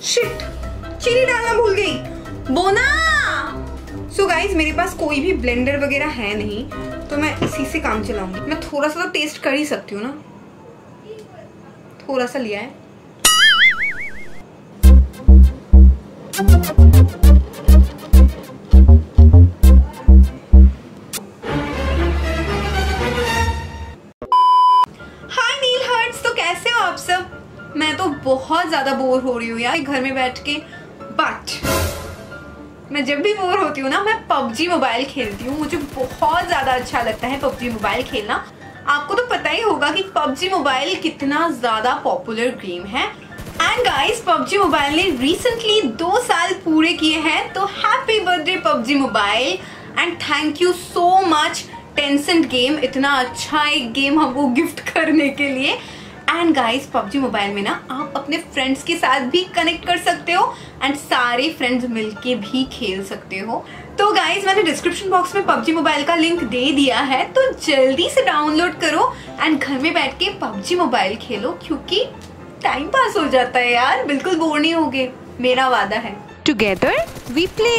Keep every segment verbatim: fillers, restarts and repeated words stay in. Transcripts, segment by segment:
Shit, चीनी डालना भूल गई। बोना। सो गाइज मेरे पास कोई भी ब्लेंडर वगैरह है नहीं, तो मैं इसी से काम चलाऊंगी। मैं थोड़ा सा तो टेस्ट कर ही सकती हूँ ना, थोड़ा सा लिया है। हाय नील हर्ट्स, तो कैसे हो आप सब? मैं तो बहुत ज्यादा बोर हो रही हूँ यार घर में बैठ के। बट मैं जब भी बोर होती हूँ ना, मैं पबजी मोबाइल खेलती हूँ। मुझे बहुत ज्यादा अच्छा लगता है पबजी मोबाइल खेलना। आपको तो पता ही होगा कि पबजी मोबाइल कितना ज्यादा पॉपुलर गेम है। एंड गाइस, पबजी मोबाइल ने रिसेंटली दो साल पूरे किए हैं, तो happy birthday PUBG mobile and thank you so much Tencent game, इतना अच्छा एक गेम हमको गिफ्ट करने के लिए। एंड गाइस, पबजी मोबाइल में ना आप अपने फ्रेंड्स के साथ भी कनेक्ट कर सकते हो एंड सारे फ्रेंड्स मिलके भी खेल सकते हो। तो गाइस, मैंने डिस्क्रिप्शन बॉक्स में पबजी मोबाइल का लिंक दे दिया है, तो जल्दी से डाउनलोड करो एंड घर में बैठ के पबजी मोबाइल खेलो, क्योंकि टाइम पास हो जाता है यार, बिल्कुल बोर नहीं होगे, मेरा वादा है। Together we play.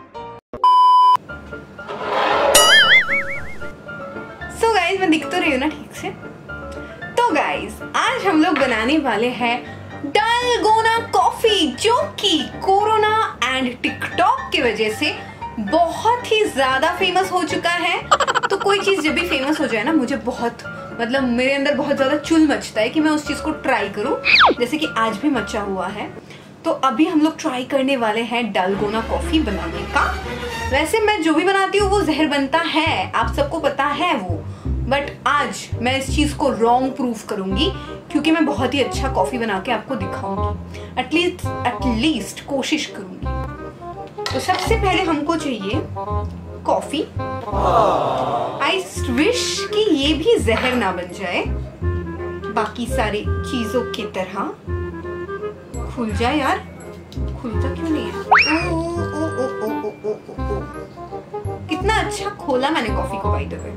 So guys, मैं दिख तो रही हूँ ना ठीक से? तो गाइस, आज हम लोग बनाने वाले हैं डालगोना कॉफी, जो कि कोरोना एंड टिकटॉक की वजह से बहुत ही ज्यादा फेमस हो चुका है। तो कोई चीज जब भी फेमस हो जाए ना, मुझे बहुत मतलब मेरे अंदर बहुत ज्यादा चुल मचता है कि मैं उस चीज को ट्राई करूं, जैसे कि आज भी मचा हुआ है। तो अभी हम लोग ट्राई करने वाले हैं डालगोना कॉफी बनाने का। वैसे मैं जो भी बनाती हूँ वो जहर बनता है, आप सबको पता है वो, बट आज मैं इस चीज को रॉन्ग प्रूफ करूंगी, क्योंकि मैं बहुत ही अच्छा कॉफी बना के आपको दिखाऊंगी। एटलीस्ट एटलीस्ट कोशिश करूंगी। तो सबसे पहले हमको चाहिए कॉफी। आई विश कि ये भी जहर ना बन जाए, बाकी सारी चीजों की तरह। खुल जाए यार, खुलता क्यों नहीं है? ओ, ओ, ओ, ओ, ओ, ओ, ओ, ओ। कितना अच्छा खोला मैंने कॉफी को, बाय द वे।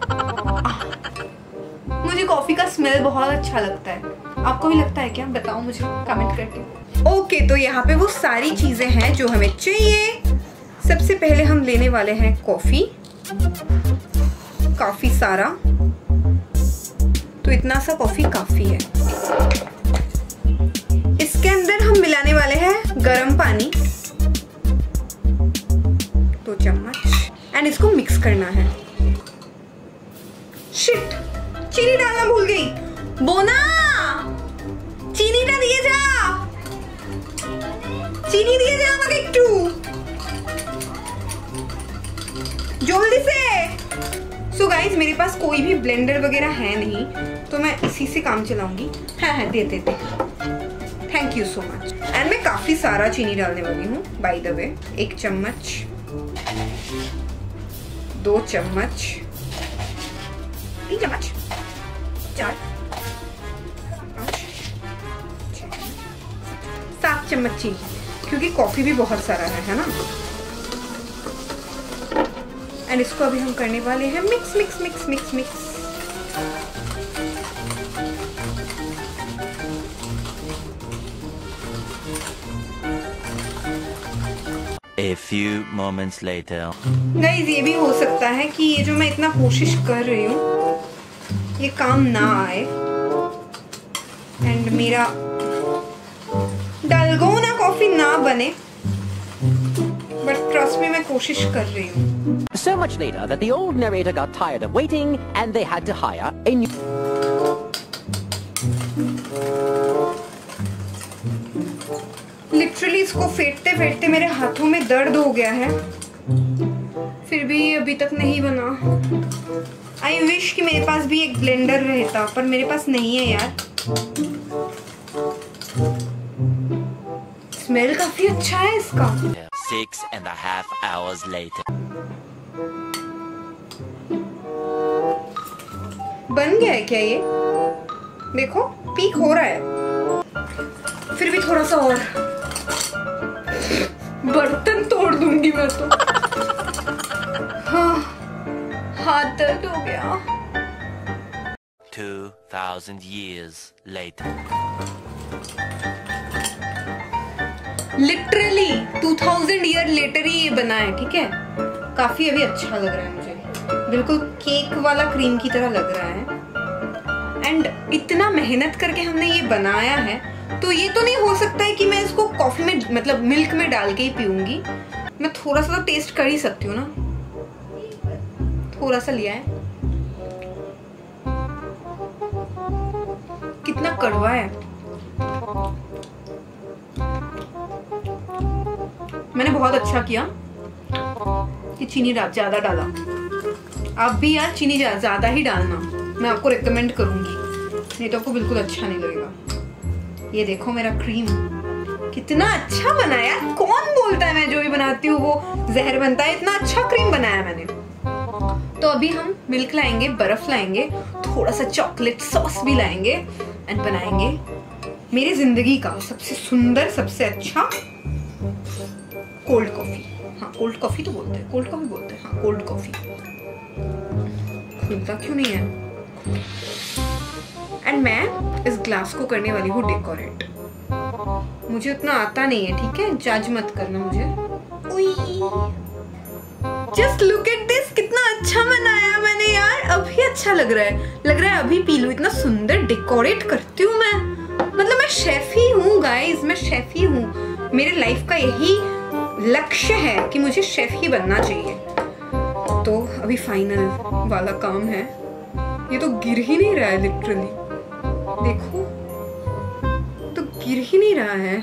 मुझे कॉफी का स्मेल बहुत अच्छा लगता है, आपको भी लगता है क्या? बताओ मुझे कमेंट करके। ओके, तो यहाँ पे वो सारी चीजें हैं जो हमें चाहिए। सबसे पहले हम लेने वाले हैं कॉफी, काफी सारा, तो इतना सा कॉफी काफी है। इसके अंदर हम मिलाने वाले हैं गरम पानी, दो चम्मच, एंड इसको मिक्स करना है। शिट, चीनी डालना भूल गई। बोना, चीनी ना दिए जा, चीनी दिए जा আমাকে একটু जल्दी से। सो गाइज, मेरे पास कोई भी ब्लेंडर वगैरह है नहीं, तो मैं इसी से काम चलाऊंगी। हाँ हाँ दे दे दे, thank you so much. And मैं काफी सारा चीनी डालने वाली हूँ, बाय द वे। एक चम्मच, दो चम्मच, तीन चम्मच, चार, पाँच, छह, सात चम्मच चीनी, क्योंकि कॉफी भी बहुत सारा है, है ना। एंड इसको अभी हम करने वाले हैं mix mix mix mix mix. A few moments later. Guys, ये भी हो सकता है कि ये जो मैं इतना कोशिश कर रही हूँ ये काम ना आए, एंड मेरा डालगोना कॉफी ना बने, बट ट्रस्ट में मैं कोशिश कर रही हूँ। So much later that the old narrator got tired of waiting and they had to hire a new. Literally इसको फेंटते फेंटते मेरे हाथों में दर्द हो गया है, फिर भी ये अभी तक नहीं बना। आई विश कि मेरे पास भी एक ब्लेंडर रहता, पर मेरे पास नहीं है यार। स्मेल काफी अच्छा है इसका। Six and a half hours later. बन गया है क्या ये? देखो पीक हो रहा है, फिर भी थोड़ा सा और, बर्तन तोड़ दूंगी मैं तो। हाँ, हाथ दर्द हो गया। Two thousand years later. Literally two thousand year later ही ये बना है, ठीक है। काफी अभी अच्छा लग रहा है मुझे, बिल्कुल केक वाला क्रीम की तरह लग रहा है। एंड इतना मेहनत करके हमने ये बनाया है, तो ये तो नहीं हो सकता है कि मैं इसको कॉफी में मतलब मिल्क में डाल के ही पीऊंगी। मैं थोड़ा सा तो टेस्ट कर ही सकती हूँ ना, थोड़ा सा लिया है। कितना कड़वा है। मैंने बहुत अच्छा किया कि चीनी ज्यादा डाला। आप भी यार चीनी ज्यादा ही डालना, मैं आपको रेकमेंड करूंगी, नहीं तो आपको बिल्कुल अच्छा नहीं लगेगा। ये देखो मेरा क्रीम कितना अच्छा बना है यार। कौन बोलता है मैं जो भी बनाती हूँ वो जहर बनता है? इतना अच्छा क्रीम बनाया मैंने। तो अभी हम मिल्क लाएंगे, बर्फ लाएंगे, थोड़ा सा चॉकलेट सॉस भी लाएंगे एंड बनाएंगे मेरी जिंदगी का सबसे सुंदर, सबसे अच्छा कोल्ड कॉफी। हाँ कोल्ड कॉफी तो बोलते हैं, कोल्ड कॉफी बोलते हैं, हाँ कोल्ड कॉफी। खुलता क्यों नहीं है? एंड मैं इस ग्लास को करने वाली हूँ डेकोरेट। मुझे उतना आता नहीं है, ठीक है, जज मत करना मुझे। जस्ट लुक एट दिस, कितना अच्छा बनाया मैंने यार। अभी अच्छा लग रहा है, लग रहा है अभी पी लूं। इतना सुंदर डेकोरेट करती हूँ मैं, मतलब मैं शेफ ही हूँ गाइस, मैं शेफ ही हूँ। मेरे लाइफ का यही लक्ष्य है कि मुझे शेफ ही बनना चाहिए। तो अभी फाइनल वाला काम है। ये तो गिर ही नहीं रहा है लिटरली, देखो तो गिर ही नहीं रहा है।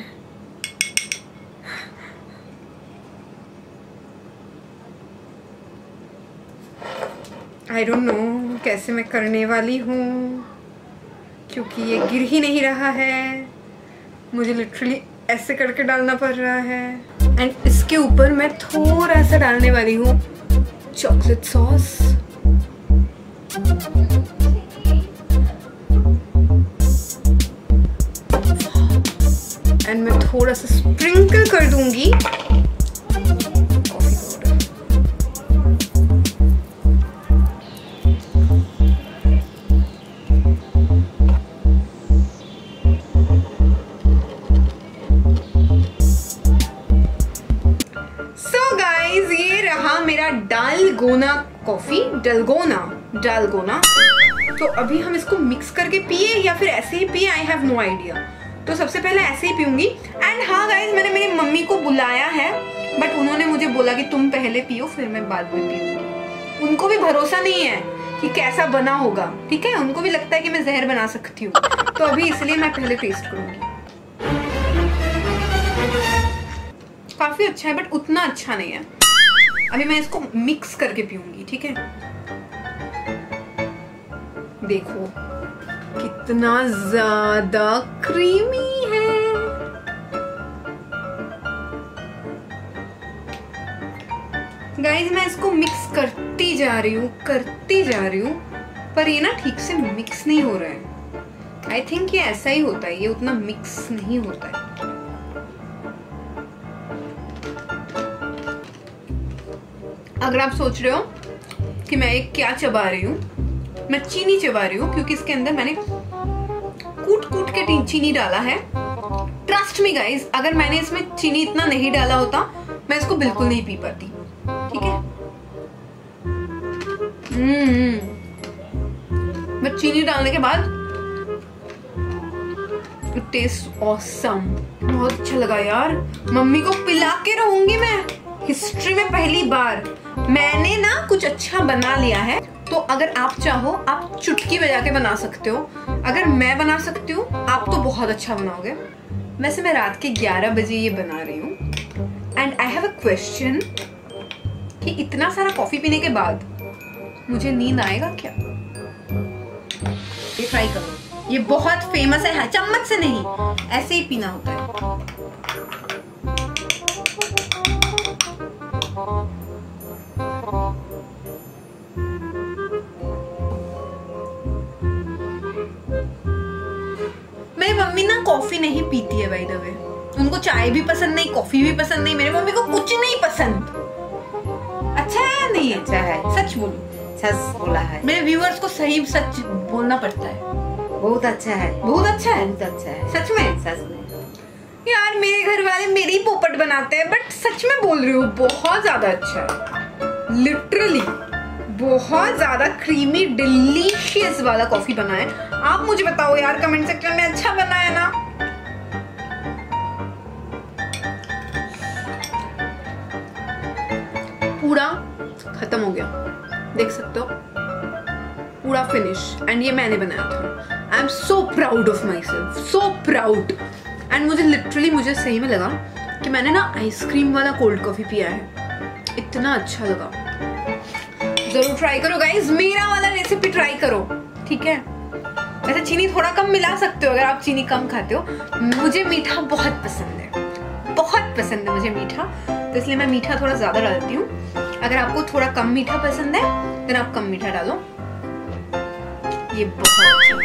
आई डोंट नो कैसे मैं करने वाली हूँ, क्योंकि ये गिर ही नहीं रहा है। मुझे लिटरली ऐसे करके डालना पड़ रहा है। एंड इसके ऊपर मैं थोड़ा सा डालने वाली हूँ चॉकलेट सॉस। एंड मैं थोड़ा सा स्प्रिंकल कर दूंगी कॉफी पाउडर। सो गाइस ये रहा मेरा डालगोना कॉफी। डालगोना डालगोना तो अभी हम इसको मिक्स करके पिए या फिर ऐसे ही पिए, आई हैव नो आइडिया। तो सबसे पहले ऐसे ही पीऊंगी। एंड हाँ गाइस, मैंने मेरी मम्मी को बुलाया है, बट उन्होंने मुझे बोला कि तुम पहले पियो फिर मैं बाद में पीऊंगी। उनको भी भरोसा नहीं है कि कैसा बना होगा, ठीक है, उनको भी लगता है कि मैं जहर बना सकती हूँ। तो अभी इसलिए मैं पहले टेस्ट करूंगी। काफी अच्छा है बट उतना अच्छा नहीं है। अभी मैं इसको मिक्स करके पीऊंगी, ठीक है। देखो कितना ज्यादा क्रीमी है। गाइस मैं इसको मिक्स करती जा रही हूँ करती जा रही हूँ पर ये ना ठीक से मिक्स नहीं हो रहा है। आई थिंक ये ऐसा ही होता है, ये उतना मिक्स नहीं होता है। अगर आप सोच रहे हो कि मैं एक क्या चबा रही हूँ, मैं चीनी चबा रही हूँ, क्योंकि इसके अंदर मैंने कूट कूट के चीनी डाला है। ट्रस्ट मी गाइस, अगर मैंने इसमें चीनी इतना नहीं डाला होता मैं इसको बिल्कुल नहीं पी पाती, ठीक है। हम्म बट चीनी डालने के बाद इट टेस्ट ऑसम। बहुत अच्छा लगा यार, मम्मी को पिला के रहूंगी मैं। हिस्ट्री में पहली बार मैंने ना कुछ अच्छा बना लिया है। तो अगर आप चाहो आप चुटकी बजा के बना सकते हो। अगर मैं बना सकती हूँ आप तो बहुत अच्छा बनाओगे। वैसे मैं रात के ग्यारह बजे ये बना रही हूँ। And I have a question कि इतना सारा कॉफी पीने के बाद मुझे नींद आएगा क्या? ये ट्राई करो, ये बहुत फेमस है। चम्मच से नहीं, ऐसे ही पीना होता है। मेरी मम्मी ना कॉफी नहीं पीती है बाय द वे। उनको चाय भी पसंद नहीं, कॉफी भी पसंद नहीं। मेरी मम्मी को कुछ नहीं पसंद। अच्छा है या नहीं? अच्छा है। सच बोलो। सच बोला है। मेरे व्यूअर्स को सही सच बोलना पड़ता है। बहुत अच्छा है। बहुत अच्छा है। बहुत अच्छा है। सच में? सच में। यार मेरे घर वाले मेरी पोपट बनाते हैं, बट सच में बोल रही हूँ बहुत ज्यादा अच्छा है, लिटरली बहुत ज्यादा क्रीमी डिलीशियस वाला कॉफी बना है। आप मुझे बताओ यार कमेंट सेक्शन में, अच्छा बना है ना? पूरा खत्म हो गया, देख सकते हो, पूरा फिनिश। एंड ये मैंने बनाया था। I am so proud of my self, so proud. And मुझे लिटरली मुझे सही में लगा कि मैंने ना आइसक्रीम वाला कोल्ड कॉफी पिया है, इतना अच्छा लगा। जरूर ट्राई करो गाइस, मेरा वाला रेसिपी ट्राई करो, ठीक है? वैसे चीनी थोड़ा कम मिला सकते हो अगर आप चीनी कम खाते हो। मुझे मीठा बहुत पसंद है, बहुत पसंद है मुझे मीठा, तो इसलिए मैं मीठा थोड़ा ज्यादा डालती हूँ। अगर आपको थोड़ा कम मीठा पसंद है तो आप कम मीठा डालो। ये बहुत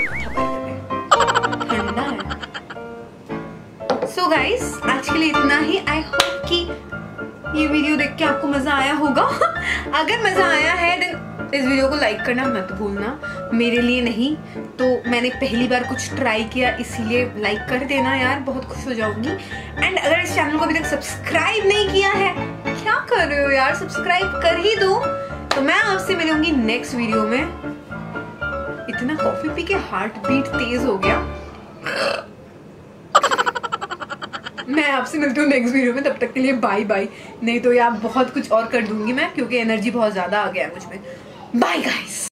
ठंडा है। सो गाइस आज के लिए इतना ही। आई होप कि ये वीडियो देख के आपको मजा आया होगा। अगर मजा आया है देन इस वीडियो को लाइक करना मत भूलना। मेरे लिए नहीं तो मैंने पहली बार कुछ ट्राई किया इसीलिए लाइक कर देना यार, बहुत खुश हो जाऊंगी। एंड अगर इस चैनल को अभी तक सब्सक्राइब नहीं किया है, क्या कर रहे हो यार, सब्सक्राइब कर ही दो। तो मैं आपसे मिलूंगी नेक्स्ट वीडियो में। इतना कॉफी पी के हार्ट बीट तेज हो गया। मैं आपसे मिलती हूँ नेक्स्ट वीडियो में, तब तक के लिए बाय बाय। नहीं तो यार बहुत कुछ और कर दूंगी मैं, क्योंकि एनर्जी बहुत ज्यादा आ गया है मुझ में। Bye guys.